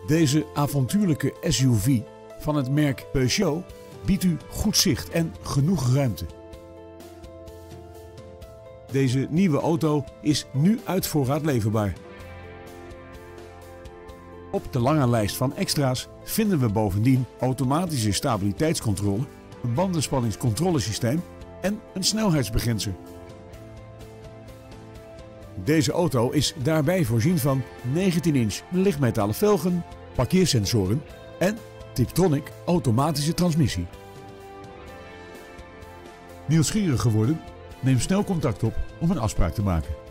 Deze avontuurlijke SUV van het merk Peugeot biedt u goed zicht en genoeg ruimte. Deze nieuwe auto is nu uit voorraad leverbaar. Op de lange lijst van extra's vinden we bovendien automatische stabiliteitscontrole, een bandenspanningscontrolesysteem en een snelheidsbegrenzer. Deze auto is daarbij voorzien van 19-inch lichtmetalen velgen, parkeersensoren en Tiptronic automatische transmissie. Nieuwsgierig geworden? Neem snel contact op om een afspraak te maken.